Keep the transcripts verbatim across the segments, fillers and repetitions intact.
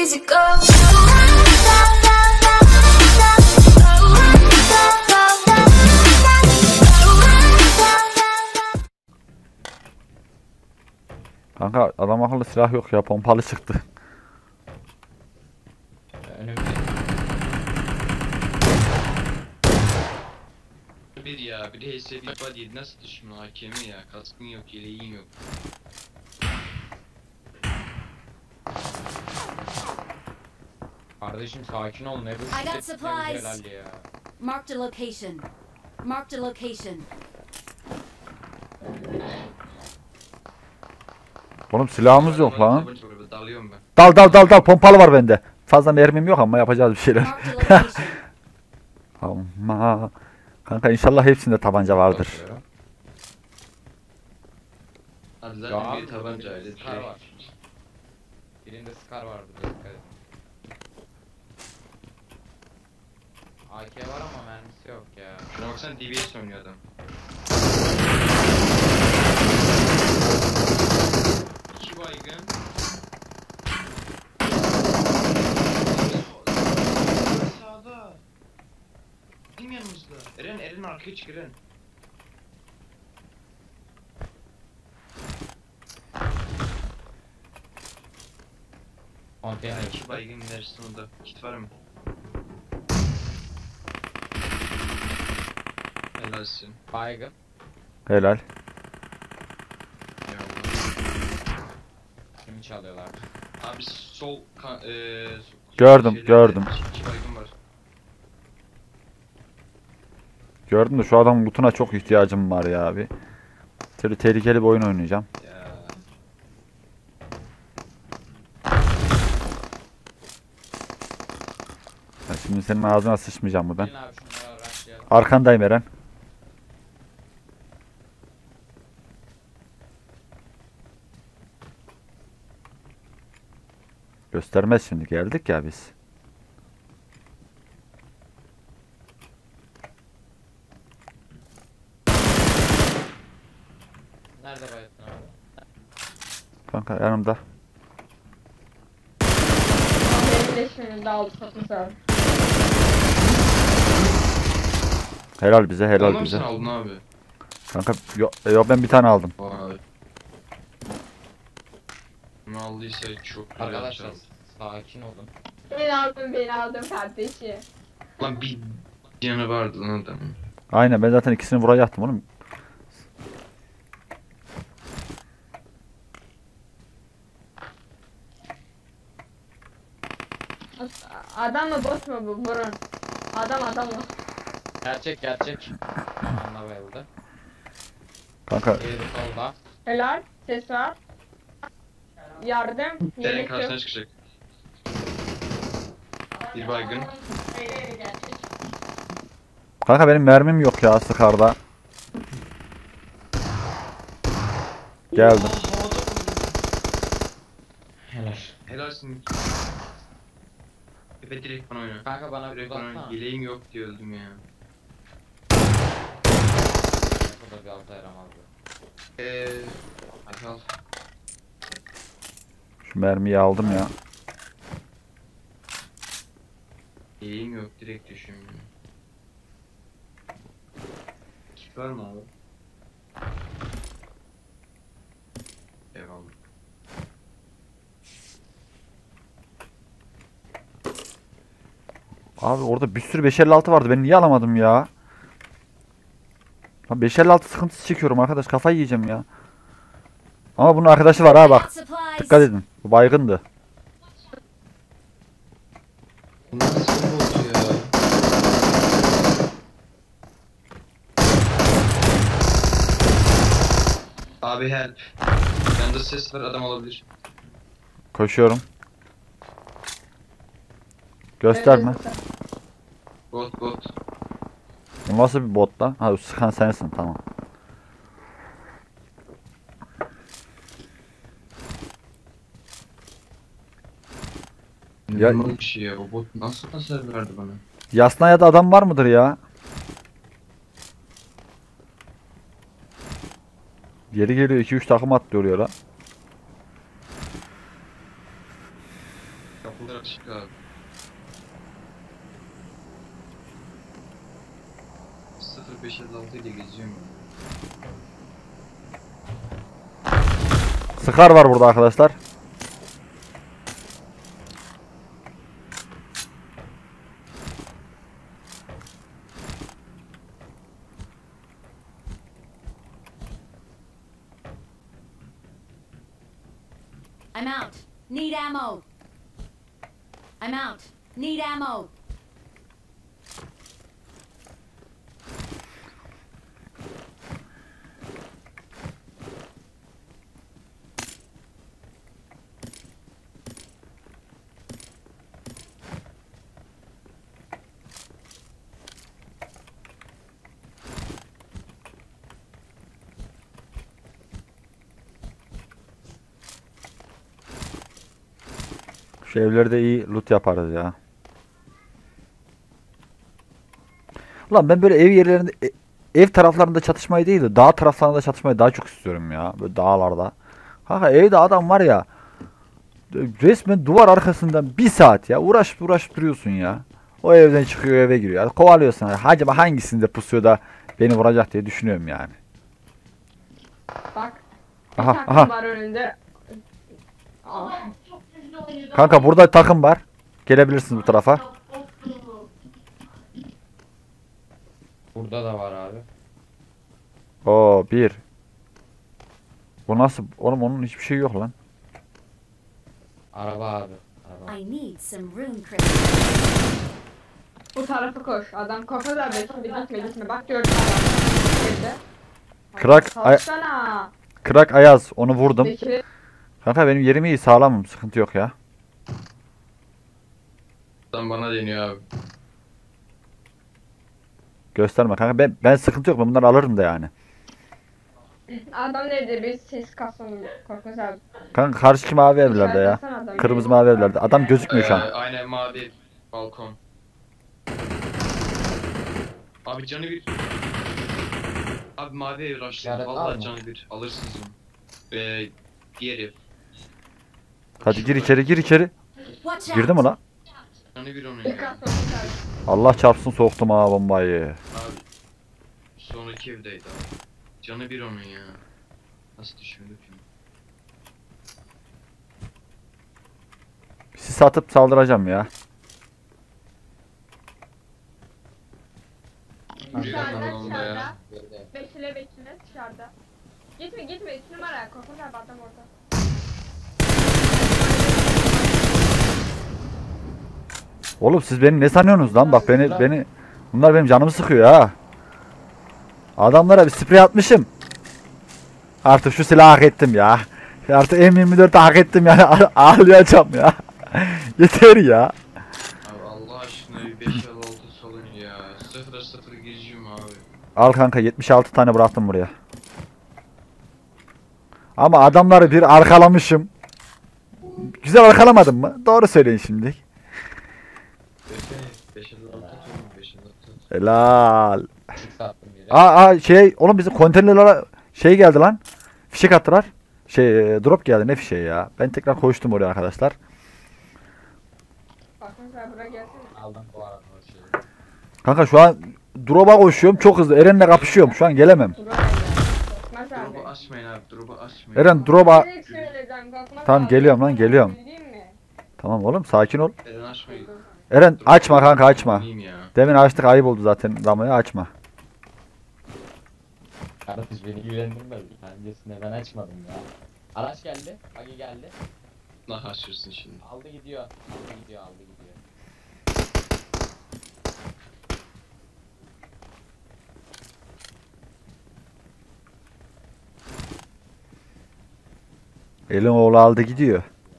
easy go. Kanka adam akıllı silah yok ya, pompalı çıktı. Önümde. Bir ya, bir de H S bir body nasıl düşmüyor hakemi ya, kaskın yok, yeleğin yok. Kardeşim sakin ol, ne bu I got şiddet, ne bu supplies. helal ya. Marked a location. Marked a location. Oğlum silahımız yok lan. Dalıyorum ben. Dal dal dal dal, pompalı var bende. Fazla mermim yok ama yapacağız bir şeyler. Marked a location. Ama kanka inşallah hepsinde tabanca vardır. Abi Ya zaten şey bir tabancayla Scar var. Birinde Scar var burada, dikkat et. A K var ama mermisi yok ya. Şuna baksana, D B S oynuyor adam. İki baygın. Sağda. Bizim yanımızda. Eren, Eren arkaya çık Eren. Konteyner İki çıktı. baygın ilerisi sonunda. Kit var mı? Helalsin. Baygın. Helal. Ya Kimi çalıyorlar? abi sol kan eee Gördüm, şeyde gördüm. iki baygın var. Gördün mü, şu adamın lootuna çok ihtiyacım var ya abi. Şöyle tehlikeli bir oyun oynayacağım. Ya. Ben şimdi senin ağzına sıçmayacağım mı ben? Gelin abi şunlara rushlayalım. Arkandayım Eren. Göstermez şimdi, geldik ya biz. Nerede bayıttın abi? Kanka yanımda. Benim leşmenim de aldı satmış abi. Helal bize, helal Tamam bize. sen aldın abi. Kanka yo, yo ben bir tane aldım. Vay. Bunu aldıysa çok güzel Arkadaşlar çaldı. sakin olun. Ben aldım ben aldım kardeşi. Lan bir yanı vardı lan adamın. Aynen, ben zaten ikisini vuracaktım oğlum. Adam mı bot mu bu? Vurun. Adam adam mı? Gerçek gerçek. Anla bayıldı. Kanka Diğeri solda. Helal. Ses var. Yardım. Eren Yemek karşısına yok. çıkacak. Bir baygın. kanka benim mermim yok ya Scar'da. Geldim. Helal. Helalsin. Efe direkt bana oyna. Kanka bana bir Direkt bana oyna. uzatsana. Yeleğim yok diye öldüm ya. Bu da bir alta yaramazdı. Eee... Hadi al. Şu mermiyi aldım ya. Yeleğim yok, direkt düşüyorum ya. Kit var mı abi? Eyvallah. Abi orada bir sürü beş elli altı vardı. Ben niye alamadım ya? Lan beş elli altı sıkıntısı çekiyorum arkadaş. Kafayı yiyeceğim ya. Ama bunun arkadaşı var ha I bak. got supplies. Dikkat edin. Bu baygındı. Bu nasıl bir bot ya? Abi help. Yanda ses var, adam olabilir. Koşuyorum. Gösterme. Bot bot. Bu nasıl bir bot lan? Ha, sıkan sensin, tamam. Ya- Ya, bir şey ya, o bot nasıl hasar verdi bana? Yasnaya adam var mıdır ya? Geri geliyor, iki üç takım atlıyor ya lan. Kapılar açık abi. sıfır beş elli altı ile geziyorum. Sıkar var burada arkadaşlar. I'm out. Need ammo. I'm out. Need ammo. Şu evlerde iyi loot yaparız ya. Ulan ben böyle ev yerlerinde e- ev taraflarında çatışmayı değil de dağ taraflarında çatışmayı daha çok istiyorum ya. Böyle dağlarda. Kanka evde adam var ya. Resmen duvar arkasından bir saat ya. Uğraşıp uğraşıp duruyorsun ya. O evden çıkıyor eve giriyor. Yani kovalıyorsun. Yani acaba hangisinde pusuyor da beni vuracak diye düşünüyorum yani. Bak. Bir Aha, takım aha. var önünde. Aa. Kanka burada takım var. Gelebilirsiniz bu tarafa. Burada da var abi. Oo bir. Bu nasıl? Oğlum onun hiçbir şey yok lan. Araba abi. Araba. I need some rune crystals. Bu tarafa koş. Adam kafa da bekle gitme gitme. Bak gördün adam. Girdi. Krak, ay- Çalışsana. Krak Ayaz onu vurdum. Bekir. Kanka benim yerim iyi sağlamım. Sıkıntı yok ya. Adam bana deniyor abi. Gösterme kanka. Ben, ben sıkıntı yok. Ben bunları alırım da yani. Adam nerede? Bir ses kasım. Korkmaz abi. Kanka karşı mavi evlerde ya. İşaretlesene adamı. Kırmızı mavi evlerde. Adam gözükmüyor şu an. Ee, aynen mavi balkon. Abi canı bir. Abi mavi ev rushladı. İşaret var Vallahi mı? canı bir. Alırsınız onu. Ee, diğer ev. Hadi gir içeri gir içeri. Watch out. Girdi mi lan? Canı bir onun Dikkat ya. olsun abi. Allah çarpsın soktum ha bombayı. Abi. Sonraki evdeydi abi. Canı bir onun ya. Nasıl düşündük ya? Sis atıp saldıracağım ya. Dışarıda Yürüyor lan dışarıda. ya. Geride. Bekle bekle dışarıda. Gitme gitme. Üç numara. Korkmaz abi adam orada. Oğlum siz beni ne sanıyorsunuz lan? Bak beni beni bunlar benim canımı sıkıyor ha. Adamlara bir sprey atmışım. Artık şu silahı hak ettim ya. Artık M yirmi dört'ü hak ettim yani. Ağlayacağım ya. Yeter ya. Abi Allah aşkına bir beş elli altı salın ya. sıfıra sıfır gireceğim abi. Al kanka yetmiş altı tane bıraktım buraya. Ama adamları bir arkalamışım. Güzel arkalamadım mı? Doğru söyleyin şimdi. beş elli altı atıyorum beş elli altı. Helal. Six attım yere. Aa, aa şey oğlum bizim konteynerlara şey geldi lan. Fişek attılar. Şey e, drop geldi ne fişeği ya. Ben tekrar koştum oraya arkadaşlar. Korkmaz abi buraya gelsene. Aldım bu arada o şeyi. Kanka şu an drop'a koşuyorum çok hızlı. Eren'le kapışıyorum. Şu an gelemem. Buraya gel. Korkmaz abi. Drop'u açmayın abi, drop'u açmayın. Eren drop'a Direkt söyleyeceğim, korkmaz Tamam, abi. geliyorum lan, geliyorum. Bildiğin mi? Tamam oğlum sakin ol. Eren açmayın. Eren açma kanka açma. Bileyim ya. Demin açtık ayıp oldu zaten Ramo'ya açma. Kardeş beni güvendirmez. Öncesinde ben açmadım ya. Araç geldi. Bagi geldi. Nah açırsın şimdi. Aldı gidiyor. Aldı gidiyor. Aldı gidiyor. Elin oğlu aldı gidiyor.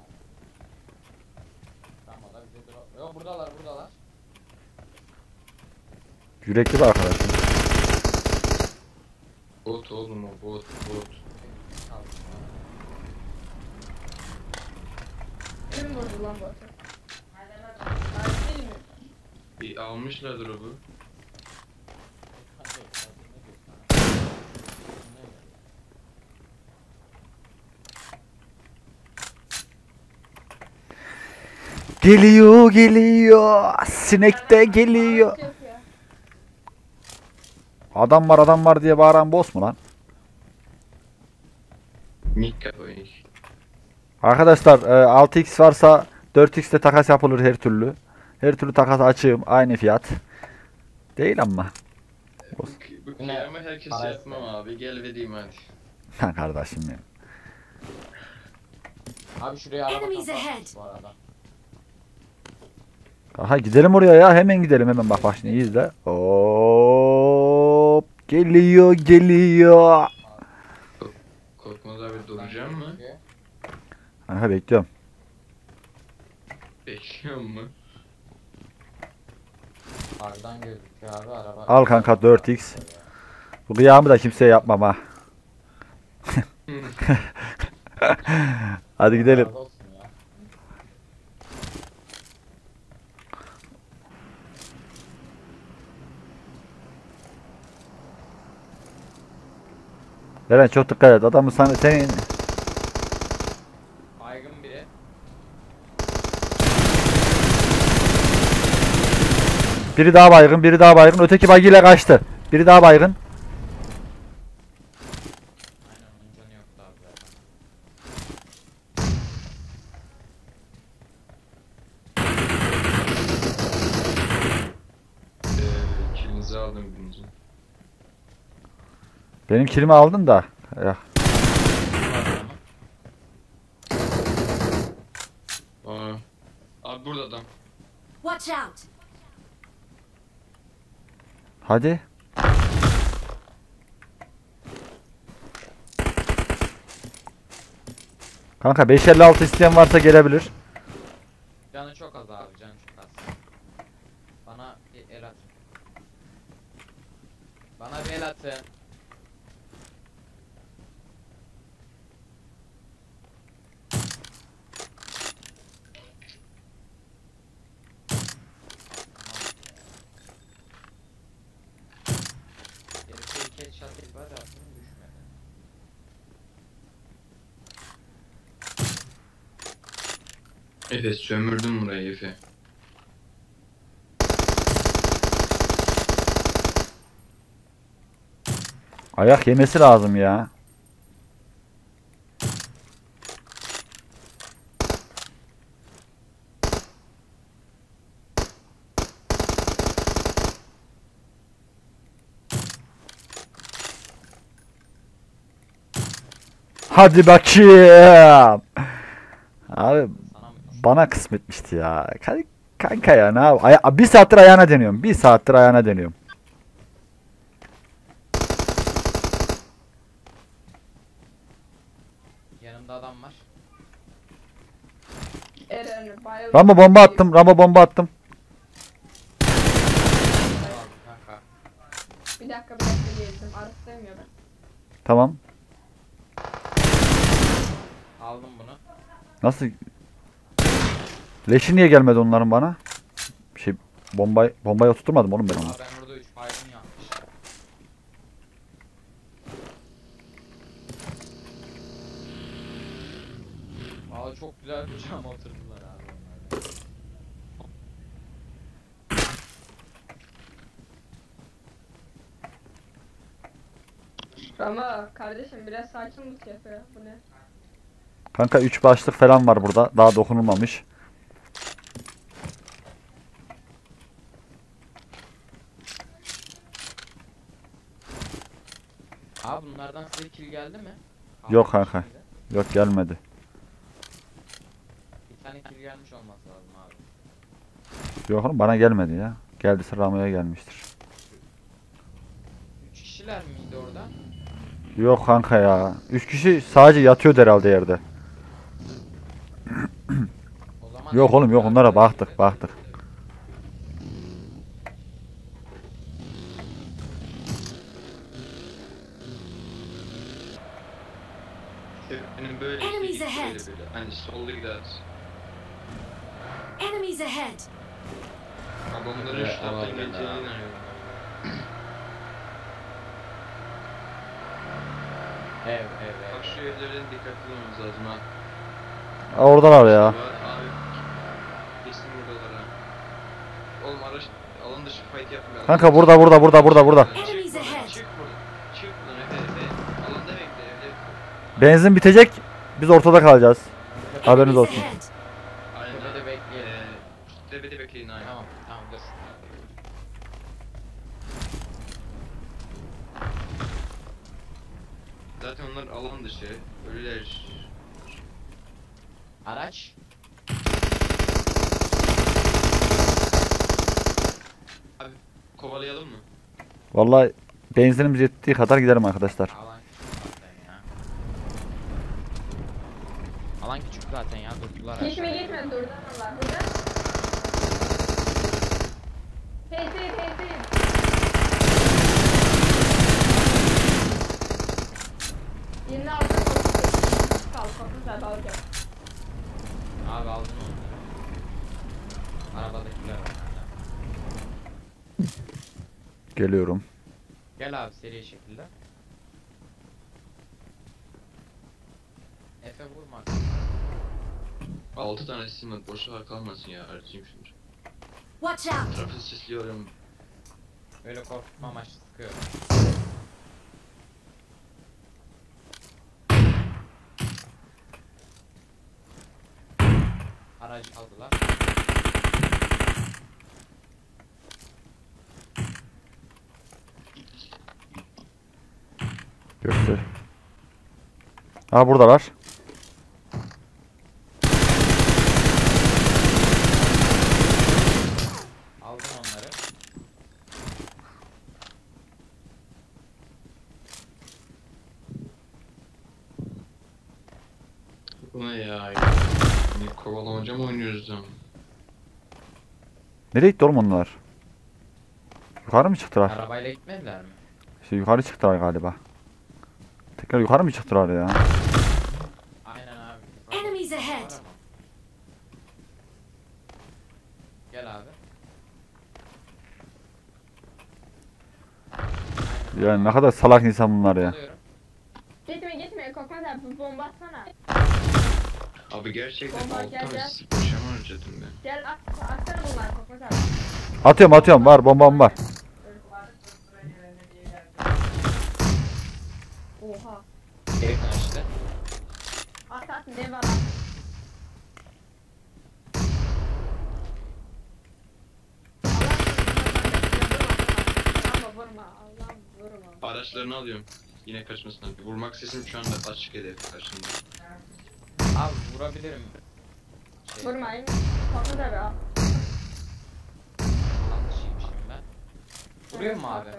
Tamam da bize drop. Yok buradalar buradalar. Yürekli bir arkadaşım. Bot oğlum o bot bot. Aldım. Kim vurdu lan bu atı? Abi değil mi? Bir almışlar drop'u. Geliyor geliyor. Sinek de geliyor. Adam var adam var diye bağıran boss mu lan? Nick koyayım. Arkadaşlar e, altı x varsa dört x'te takas yapılır her türlü. Her türlü takas açığım. Aynı fiyat. Değil ama. Bu, bu kıyamı herkes Parası. yapmam abi. Gel vereyim hadi. Ha kardeşim benim. Abi şuraya araba Enemies kapat ahead. bu arada. Aha gidelim oraya ya. Hemen gidelim hemen. Bak bak şimdi iyi izle. Hop. Geliyor geliyor. Korkmaz abi duracağım mı? Aha bekliyorum. Bekliyor mu? Arkadan gözüküyor abi araba. Al kanka dört x. Bu kıyamı da kimseye yapmam ha. Hadi gidelim. Razı olsun ya. Eren çok dikkat et. Adamı sana senin. Baygın biri. Biri daha baygın, biri daha baygın. Öteki bagiyle kaçtı. Biri daha baygın. Aynen onun canı yoktu abi zaten. Eee kilinizi aldım birinci. Benim kilimi aldın da. Ya. Aa. Abi burada adam. Watch out! Hadi. Kanka beş elli altı isteyen varsa gelebilir. Canı çok az abi canı çok az. Bana bir el at. Bana bir el atın. Gerisi iki headshot değil var ya aslında düşmedi. Efe sömürdüm burayı Efe. Ayak yemesi lazım ya. Hadi bakayım. Abi Sana mı? bana kısmetmişti ya. Ka- Kanka ya ne yap? Aya- bir saattir ayağına deniyorum. Bir saattir ayağına deniyorum. Yanımda adam var. Eren bayıldı. Rambo bomba attım. Rambo bomba attım. Tamam kanka. Bir dakika bir dakika geldim. Arasındayım ya ben. Tamam. Aldım bunu. Nasıl? Leşi niye gelmedi onların bana? Şey bombayı bombayı oturtmadım oğlum ben onu. Aa, ben orada üç baygın yapmışım. Valla çok güzel kucağıma oturdular abi onlar. Ama kardeşim biraz sakin ol ya. Bu ne? Kanka üç başlık falan var burada. Daha dokunulmamış. Abi bunlardan size kill geldi mi? Yok Abi, kanka. şimdi. Yok gelmedi. Bir tane kill gelmiş olması lazım abi. Yok oğlum bana gelmedi ya. Geldiyse Ramo'ya gelmiştir. Üç kişiler miydi orada? Yok kanka ya. üç kişi sadece yatıyordu herhalde yerde. O zaman Yok oğlum yok onlara baktık baktık. Benim böyle Enemies işte ahead. böyle böyle. Hani solda gider. Enemies ahead! Adamların Evet, şu taraftan evet, geleceğine evet. inanıyorum. Ev ev ev. Bak şu evlerden dikkatli olmamız lazım ha. Aa, oradalar ya. Var abi. Biz Oğlum araç alan dışı fight yapmıyor. Kanka burada burada burada burada burada. Çık Enemies buradan, ahead. çık buradan. Çık buradan Efe Efe. Alanda bekle evde. Benzin bitecek. Biz ortada kalacağız. Haberiniz Enemies olsun. ahead. Aynen. Tepede bekleyelim. Eee tepede bekleyin aynen. Tamam tamam dur. Zaten onlar alan dışı. Ölüler. Araç. Abi kovalayalım mı? Vallahi benzinimiz yettiği kadar giderim arkadaşlar. Alan küçük zaten ya. Alan küçük zaten ya durdular. Gitme gitme durdan Allah. Burada. Teyze teyze. Yine aldım. Kal kapı zaten alacağım. Abi aldın onu. Arabadakiler var. Geliyorum. Gel abi seri şekilde. Efe vurma. altı tane sim var. Boşluğa kalmasın ya. Harcayayım şunu. Watch out. Trafik sisliyorum. Öyle korkutma amaçlı sıkıyorum. Aracı aldılar. Göster. Ha buradalar. Aldım onları. Bu ne ya? Ne kovalamaca mı oynuyoruz lan? Nereye gitti oğlum onlar? Yukarı mı çıktılar? Arabayla gitmediler mi? İşte yukarı çıktılar galiba. Tekrar yukarı mı çıktılar ya? Aynen abi. Enemies ahead. Var ama. Gel abi. Aynen. Ya ne kadar salak insan bunlar ya. Alıyorum. Gitme gitme Korkmaz abi bomba atsana. Abi gerçekten Bomba, altı gel, tane gel. sim boşa mı harcadım ben? Gel at, atsana bunları Korkmaz abi. Atıyorum atıyorum var bombam var. Oha. Geri kaçtı. At at ne var at. Allah'ım vurma Allah'ım vurma. Araçlarını alıyorum. Yine kaçmasın. Vurmak sesim şu anda açık hedef karşımda. Abi vurabilirim. Şey, Vurmayın. Korkmaz abi al. Yanlışıymışım ben. Vuruyor mu abi?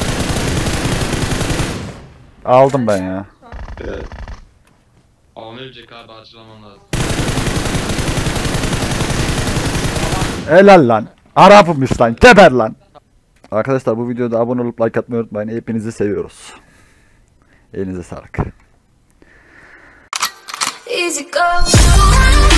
Aldım ben ya. Evet. Alan ölecek abi acılamam lazım. Helal lan. Arap'mış lan. Geber lan. Arkadaşlar bu videoda abone olup like atmayı unutmayın. Hepinizi seviyoruz. Elinize sağlık. Easy go.